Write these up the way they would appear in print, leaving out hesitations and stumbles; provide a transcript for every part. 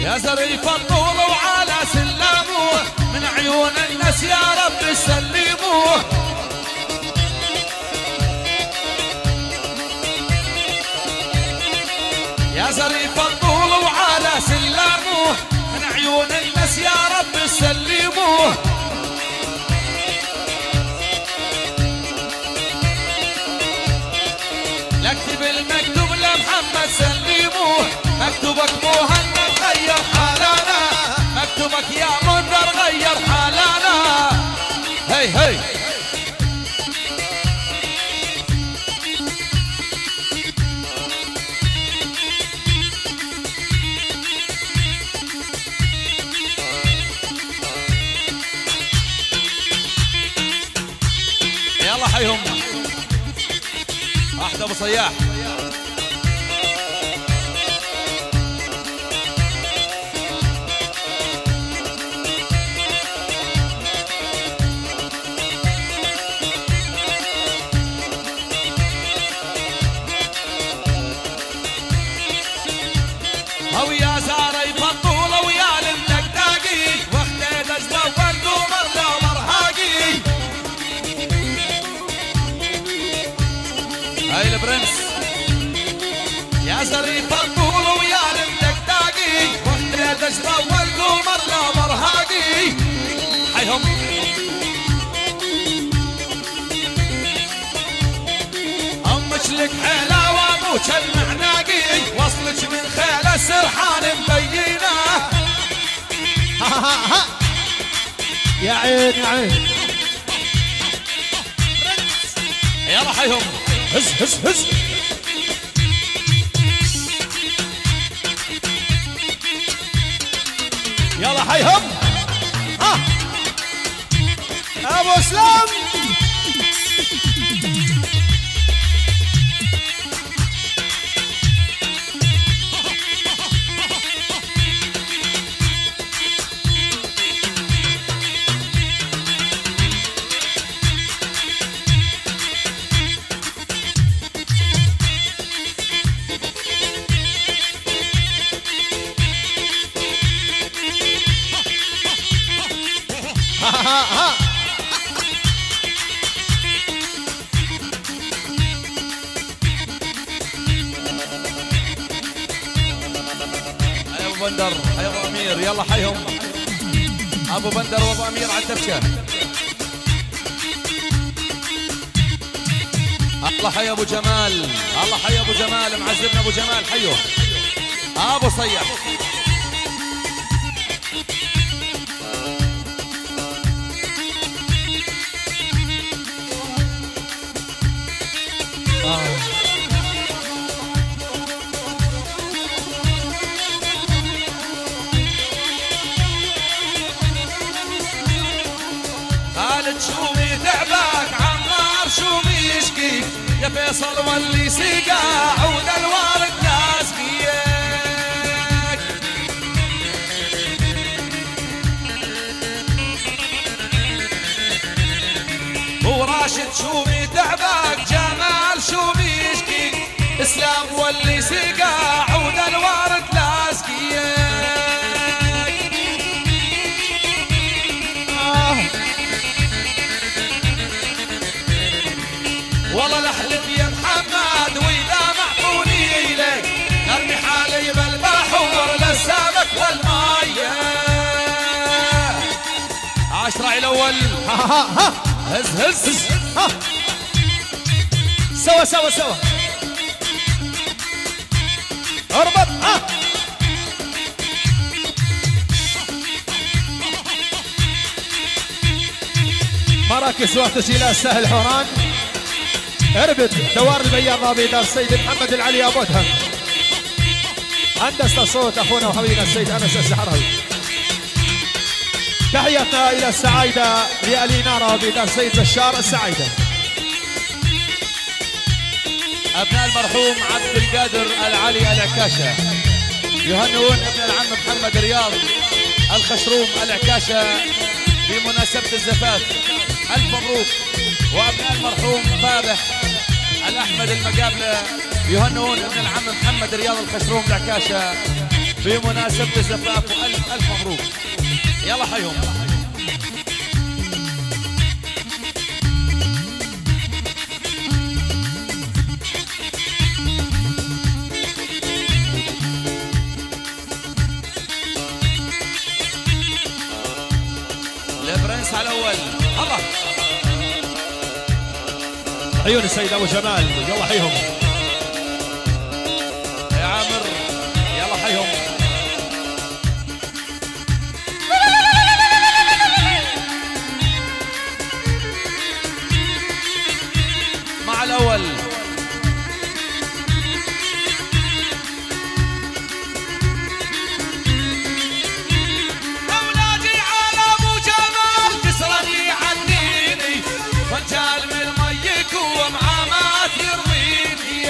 يا زريف الطول وعلى سلامه من عيون الناس يا رب سلموه. يا زريف الطول وعلى سلامه من عيون الناس يا رب سلموه. اكتب المكتوب لمحمد سلموه. مكتوبك مهند غير حالنا، مكتوبك يا منذر غير حالنا. هي هي يلا حيهم احد ابو صياح. هو يا زاري فطولة ويا المدقداقي واخديد ازدوى القمر لو مرهاقي. هاي البرنس يا زاري فطولة ويا المدقداقي واخديد ازدوى القمر لو مرهاقي. حيهم امك لك حلاوة ابوك المعناقي وصلك من خيل السرحان مبينه. يا عين يا عين يلا حيهم هز هز هز. يلا حيهم ابو سلام. ابو بندر يا ابو امير يلا حيهم ابو بندر وابو امير على الدبشه. الله حي ابو جمال، الله حي ابو جمال معزبنا ابو جمال حيوه ابو صياح. خالد شومي تعبك عمار شومي يشكيك يا فيصل واللي سقى عود الوارد لازقيك. وراشد شومي تعبك جمال شومي يشكيك اسلام واللي سقى عود الوارد لازقيك. والله لحلف يا محمد واذا معطوني لك ارمي حالي بالبحور للسمك والميه. عشرة الاول هز هز سوا سوا سوا اربط مراكز وتسجيلات سهل حوران اربد دوار البياض بيدار السيد محمد العلي ابو ادهم. هندسه الصوت اخونا وحبيبنا السيد انس السحراوي. تحياتنا الى السعايده لالينارا بيدار السيد بشار السعايده. ابناء المرحوم عبد القادر العلي العكاشه يهنئون ابن العم محمد رياض الخشروم العكاشه بمناسبه الزفاف. الف مبروك. وابناء المرحوم فابح الاحمد المقابله يهنئون ابن العم محمد رياض الخشروم العكاشه بمناسبة زفاف وألف ألف مبروك. يلا حيهم. البرنس على الأول. الله عيون السيد أبو جمال. يلا حيهم يا عامر. يلا حيهم. مع الأول. أولادي على أبو جمال كسرني عنيني فنجال من ميك ومعاه ما ترويني.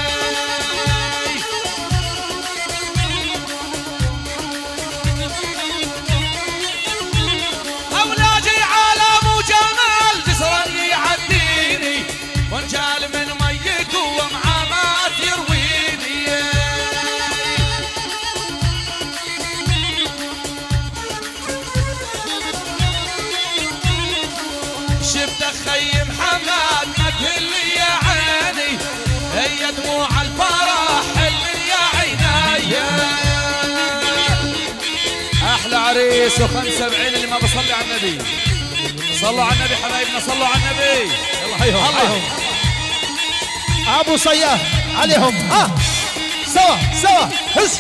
أولادي على أبو جمال كسرني عنيني فنجال من ميك ومعاه ما ترويني. شفت اخي محمد ما تهل يا عيني هي دموع الفرح اللي يا عيني. احلى عريس و75 اللي ما بصلي على النبي. صلوا على النبي حبايبنا صلوا على النبي. يلا حيهم حيهم. ابو صياح عليهم. ها سوا سوا هز.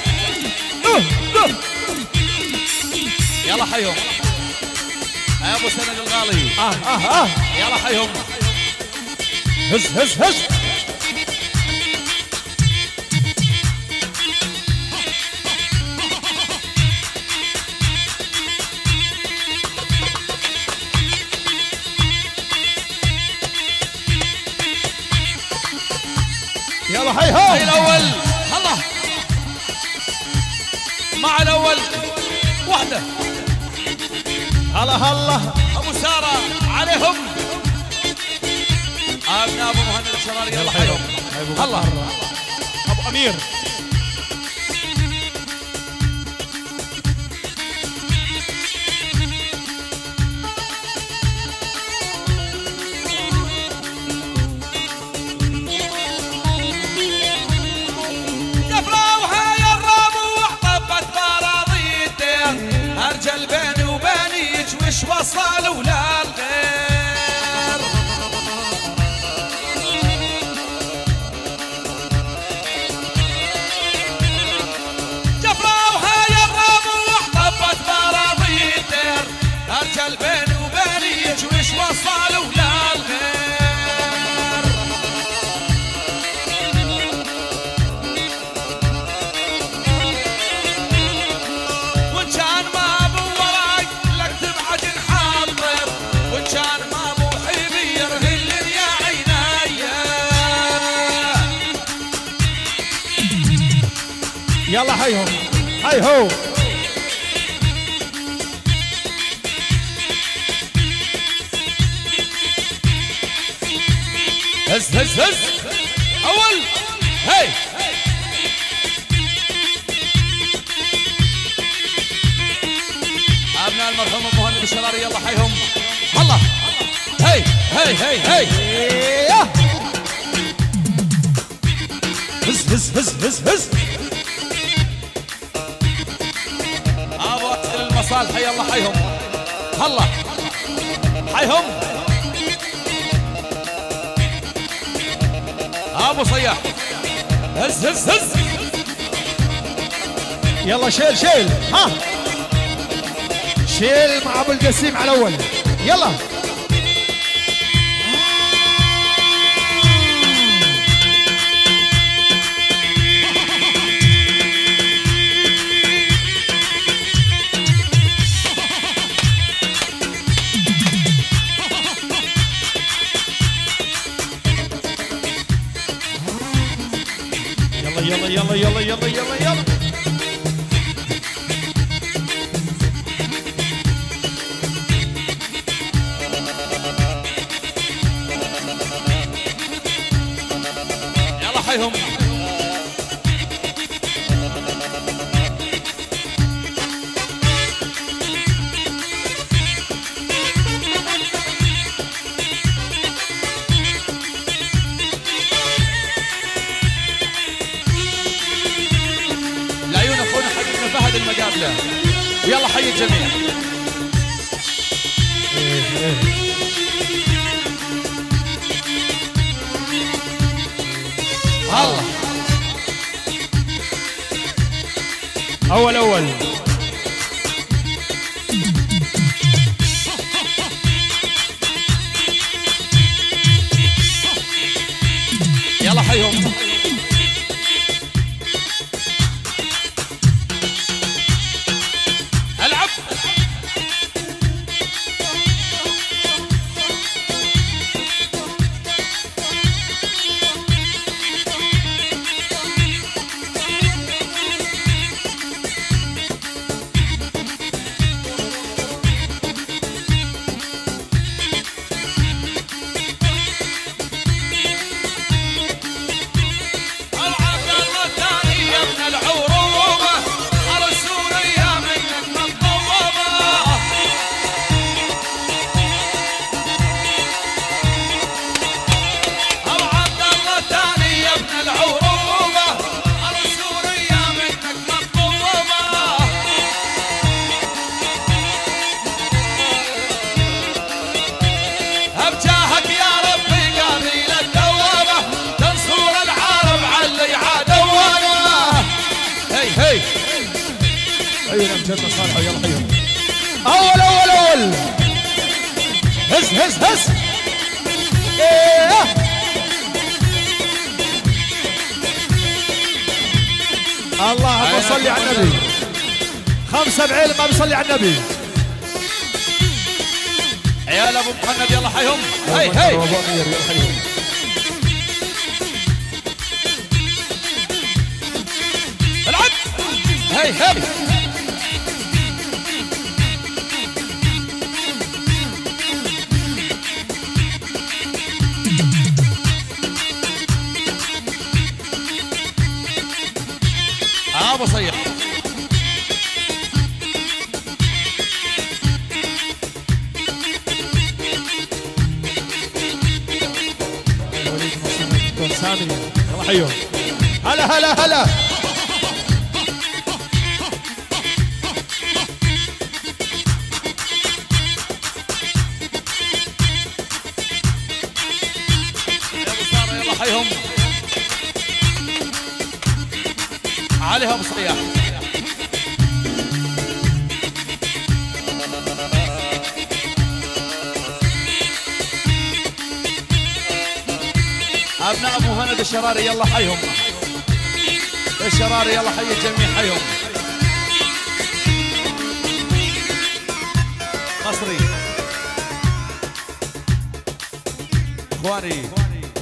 يلا حيهم يا ابو سند الغالي. يلا حيهم. هز هز هز. يلا حيهم. هاي الاول. الله مع الاول وحده. هلا هلا ابو ساره عليهم. ابناء ابو مهند الشراري. يلا حيهم. الله ابو امير. جفراوها يا الربوع طبت براضي الدير ارجل بيني وبينيك وش وصلوا للغير. جفراوها يا الربوع طبت براضي الدير ارجل بيني وبينيك وش وصلوا للغير. وان كان ما ابو وراي لك تبعد نحضر وان كان ما ابو حبي يرهل يا عيني. يلا حيهم حيهو. هز هز هز. اول هي ابناء المرحوم ابو مهند الشراري. يلا حيهم. الله هي هي هي هي. هز هز هز هز هز. ابو اكثر المصالح. يلا حيهم. الله حيهم. ابو صياح. هز هز هز. يلا شيل شيل. ها شيل مع ابو القسيم على الاول. يلا يلا يلا يلا يلا يلا يلا. المقابله. ويلا حي الجميع. الله اول يلا حيهم. العب ايوه امجدنا صالح. يلا حيهم. اول هز ايه اللهم صل على النبي. 5 بعلم ما بيصلي على النبي. عيال ابو محمد يلا حيهم. هي يلا حيهم. العب هي ابو صيح. سامي يلا حيهم. هلا يلا حيهم. عليها ابو صياح. ابناء ابو هند الشراري يلا حيهم. الشراري يلا حي الجميع حيهم. مصري اخواني.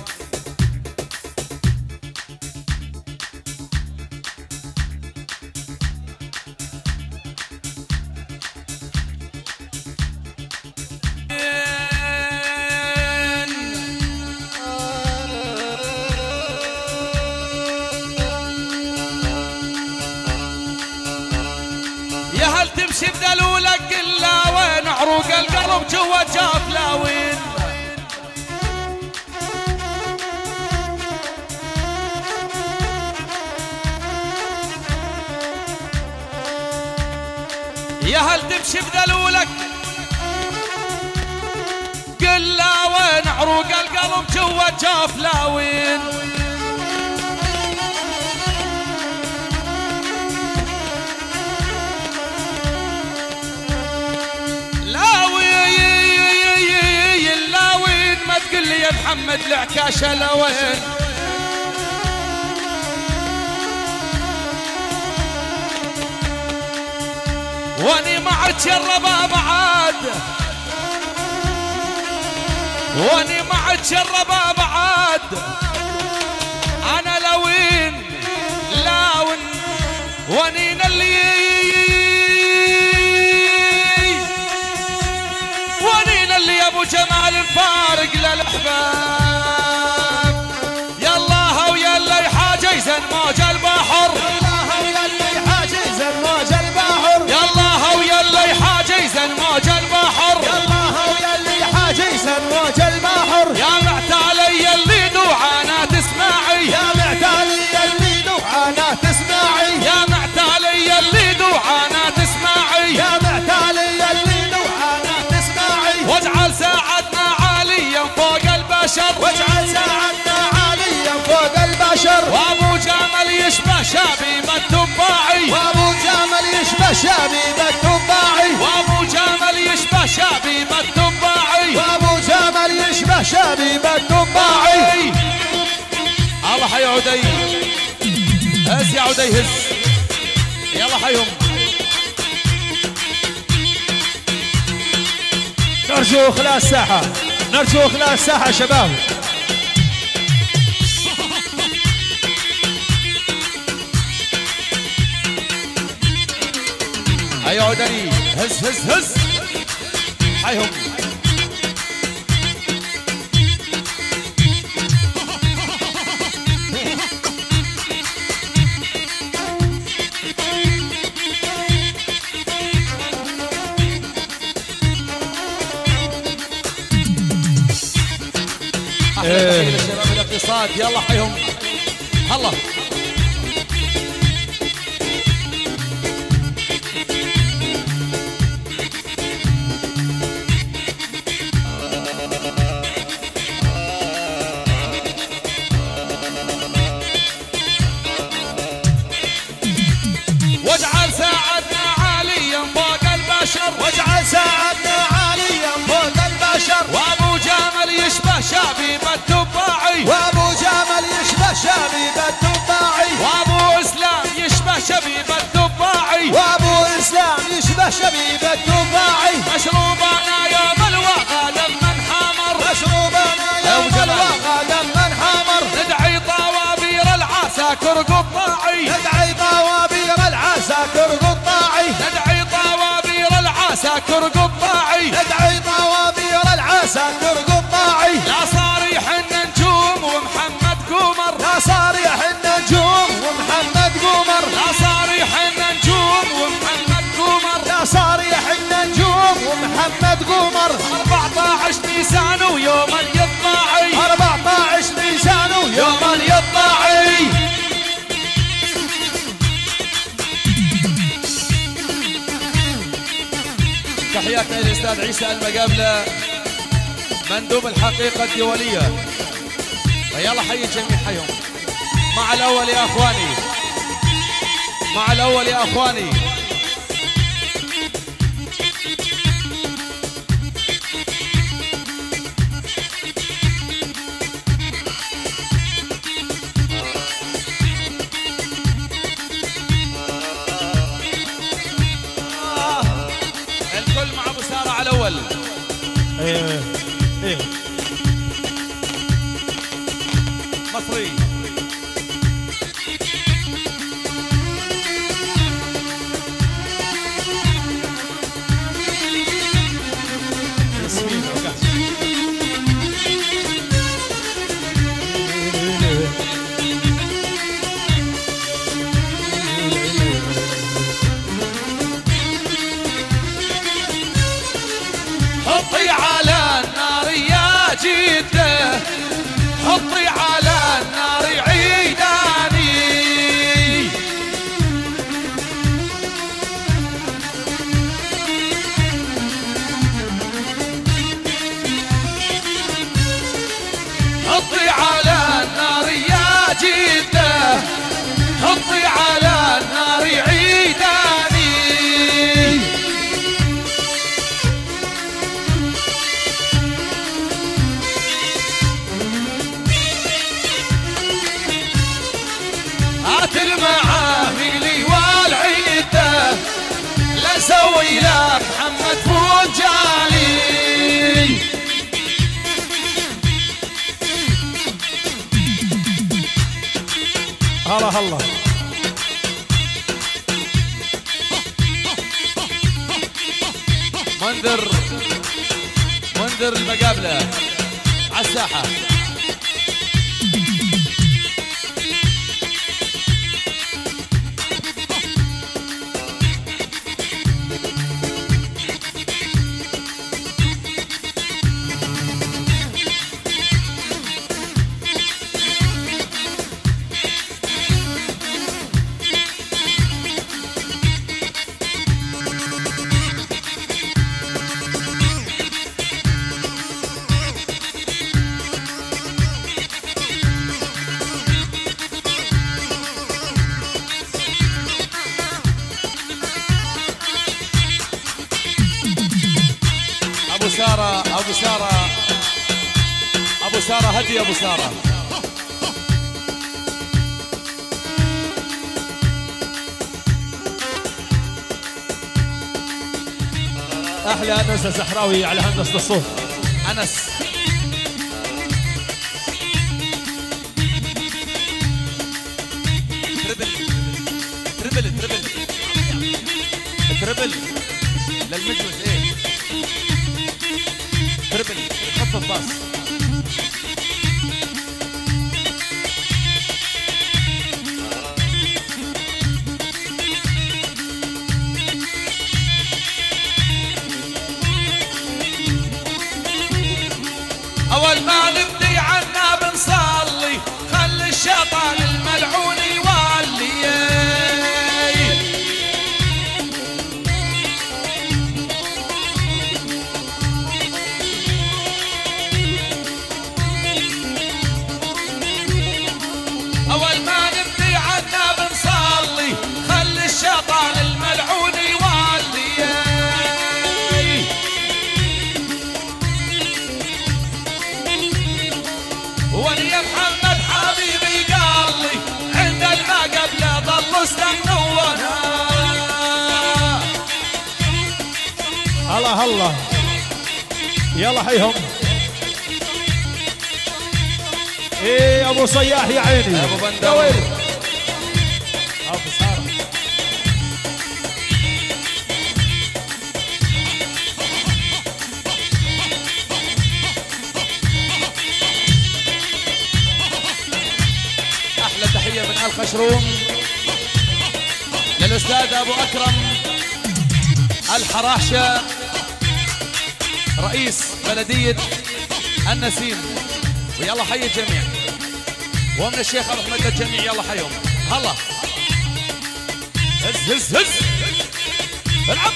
يا هل تمشي بدلولك الا وين عروق القلب جوا جافلاوين. يا هل تمشي بدلولك قلا وين عروق القلب جوا جافلاوين. تقول لي يا محمد العكاشه لوين. واني معك يا الرباب عاد. واني معك يا الرباب عاد. انا لوين واني نلي يا ابو جمال الفارق للاحباب. يا الله ويا اللي يحاجزن موج البحر. يا الله ويا اللي يحاجزن موج البحر. يا الله ويا اللي يحاجزن موج البحر. يا الله ويا اللي يحاجزن موج البحر. يا معتالي اللي دعانا تسمعي. يا معتالي اللي دعانا تسمعي. يا معتالي اللي دعانا شبيب التباعي وابو جمل يشبه شبيب التباعي وابو جمل يشبه شبيب التباعي. الله حي عدي، هز يا عدي هز، يلا حيهم. نرجو خلال الساحة، نرجو خلال الساحة شباب. هيا عدي هز هز هز حيهم. احلى للشباب الاقتصاد، يلا حيهم هلا. واجعل ساعدنا عاليا فوق البشر، واجعل ساعدنا عاليا فوق البشر. وابو جمل يشبه شبيب التباعي، وابو جمل يشبه شبيب التباعي. وابو اسلام يشبه شبيب التباعي، وابو اسلام يشبه شبيب التباعي. مشروبنا يوم الوغى لما انحمر، مشروبنا يوم الوغى لما انحمر. ندعي طوابير العساكر قطاعي، ندعي طوابير العساكر قطاعي. ندعي طوابير العساكر قطاعي، ندعي طوابير العساكر قطاعي. لا صاريح النجوم ومحمد قمر، لا صاريح النجوم ومحمد قمر. لا صاريح النجوم ومحمد قمر، لا صاريح النجوم ومحمد قمر. 14 نيسان ويوم اليطاعي، 14 نيسان يوم اليطاعي. تحياتنا للاستاذ عيسى المقابله مندوب الحقيقه الدوليه، ويلا حي الجميع حيهم. مع الاول يا اخواني، مع الاول يا اخواني. الكل مع ابو ساره على الاول. ايه ايه مصري ياسمين وقاس. حطي على النار يا جده، حطي على النار عيداني. حطي على النار يا جده، حطي على النار عيداني. هات المعامل والعيده، لا سوي لا محمد فوجالي. هلا هلا. منذر المقابله على الساحه. ابو ساره، ابو ساره هدي ابو ساره. احلى انس الزحراوي على هندسه الصوت. انس تربل للمجوز. ايه تربل خط الباص. اول ما نبدي عنا بنصلي خلي الشيطان الملعون يولي. اول ما نبدي عنا بنصلي خلي الشيطان الملعون يولي. ولي محمد حبيبي قال لي عند الماء قبله ضل استنونا. الله الله يلا حيهم. ايه ابو صياح يا عيني ابو بندر ابو ساره. احلى تحيه من ال خشروم للاستاذ ابو اكرم الحراشه رئيس بلديه النسيم. ويلا حي الجميع، ومن الشيخ ابو احمد للجميع يلا حيهم. هلا هز هز هز العب.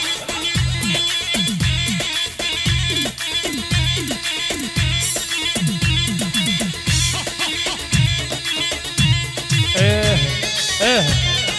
ايه ايه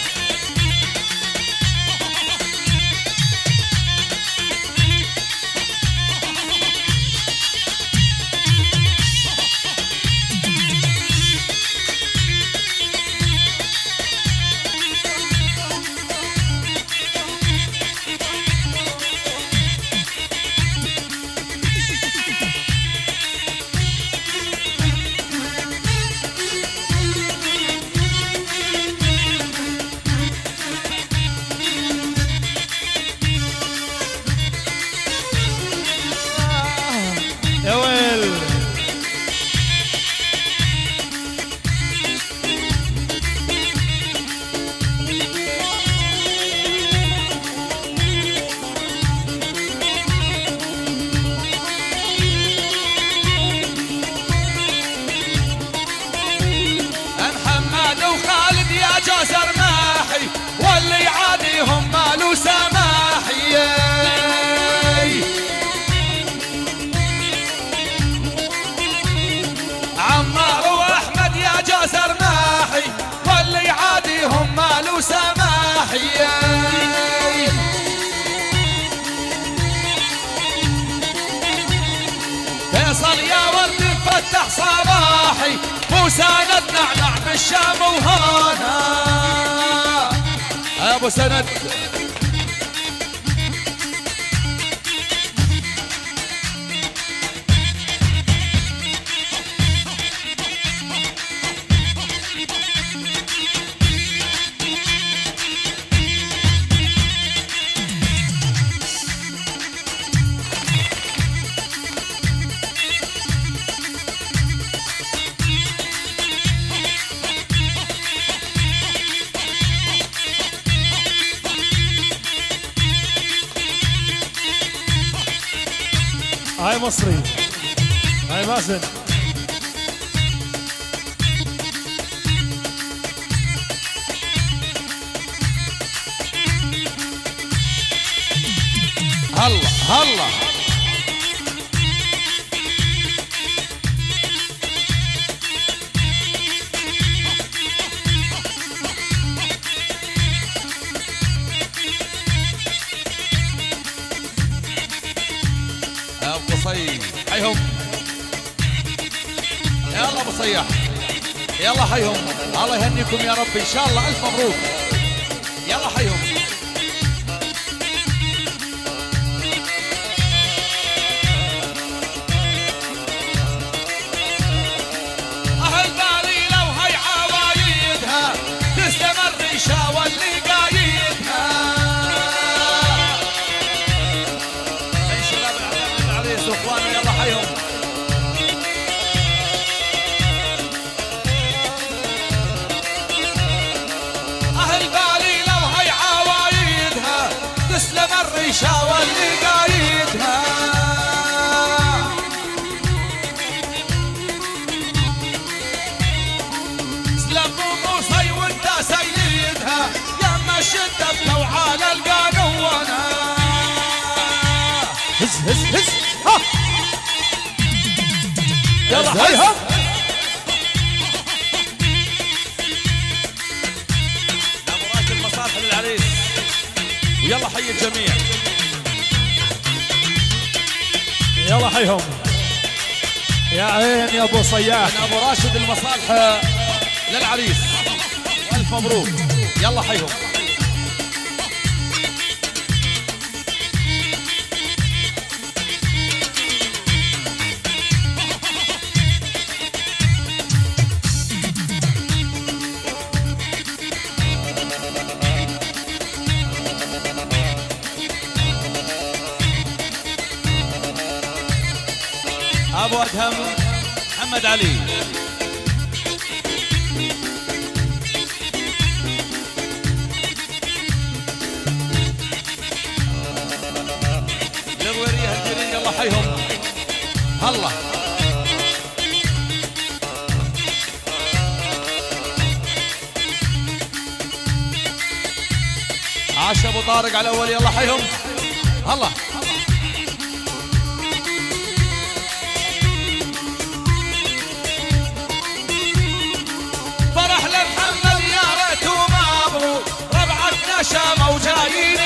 يا ويل. محمد وخالد يا جزر ماحي واللي عاديهم مالو سماحي. عمار واحمد يا جزر ماحي واللي عاديهم مالو سماحي. فيصل يا ورد فتح صباحي وسند نعنع بالشام وهانا. ابو سند هاي مصري هاي مازن. هلا هلا ابو قصي صياح. يلا حيهم، الله يهنيكم يا رب ان شاء الله، الف مبروك. يلا حيهم. اهل بالي لو هي عوايدها تسلم الريشه واللي قايدها. من شباب العريس واخواني يلا حيهم. تسلم الريشة واللي قايدها. سلم موسى وانت سيدها يا ما شدت على القانونة. هز هز هز ها يلا حيهم. نبرات المصالح للعريس ويلا حي الجميع. يلا حيهم يا عين يا ابو صياح. من ابو راشد المصالح للعريس والف مبروك. يلا حيهم. ابو ادهم محمد علي. الوريه الجرين يلا حيهم. هلا عاش ابو طارق على الاول يلا حيهم. هلا شام وجايين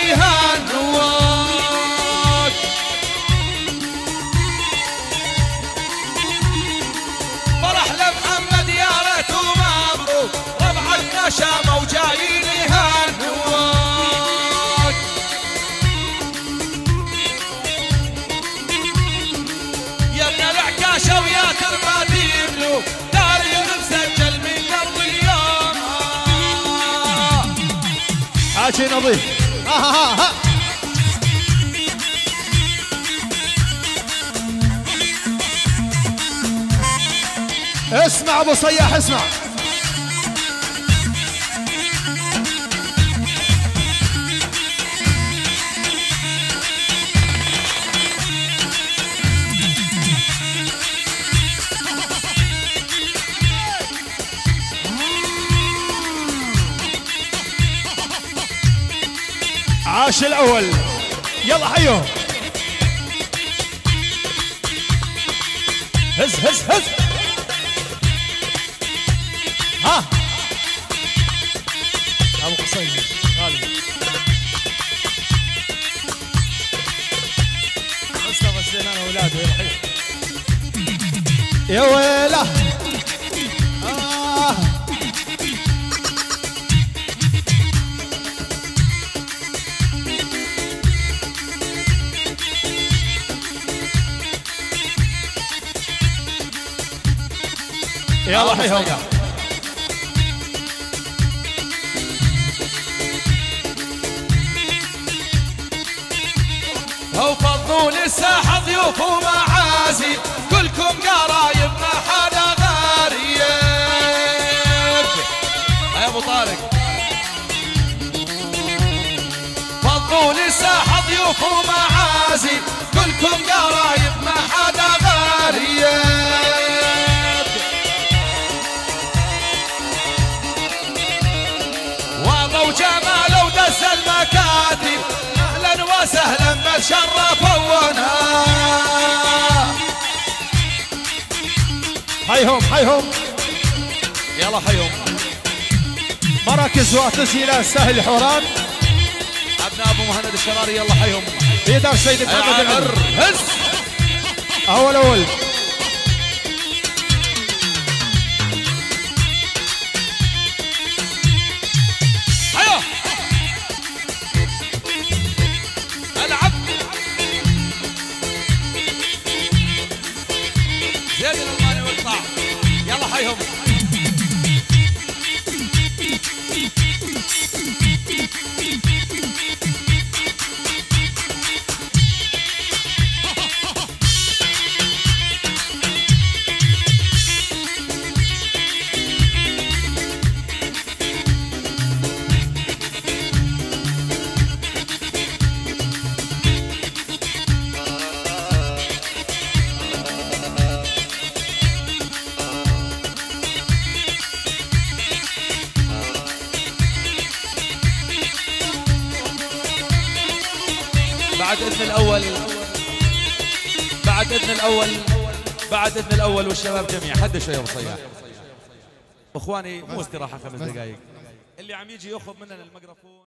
يهنوك. فرح لمحمد يا ريت ومبروك ربعتنا شام وجايين يهنوك. يا ابن العكاشة ويا ترباتي ملوك تاريخ مسجل من قبل اليوم. حاجي نظيف ها ها ها. اسمع ابو صياح اسمع. عاش الاول يلا حيهم. هز هز هز ها ابو قصيم غالي مصطفى سليمان واولاده يلا حيهم. يا ويله يلا حيهم. هو فضوا للساحة ضيوف ومعازي كلكم قرايب ما حدا غريب. يا ابو طارق فضوا للساحة ضيوف ومعازي كلكم قرايب ما حدا غريب. وجمال ودس المكاتب اهلا وسهلا بتشرفونا. حيهم حيهم يلا حيهم. مراكز وتسجيلات الساحل الحوران ابناء ابو مهند الشراري يلا حيهم. بيدار سيد محمد العمر. هز اول اذن الاول بعد اذن الاول والشباب جميعا. حد شوي يا ابو صياح اخواني، مو استراحه 5 دقائق. اللي عم يجي ياخذ مننا الميكروفون.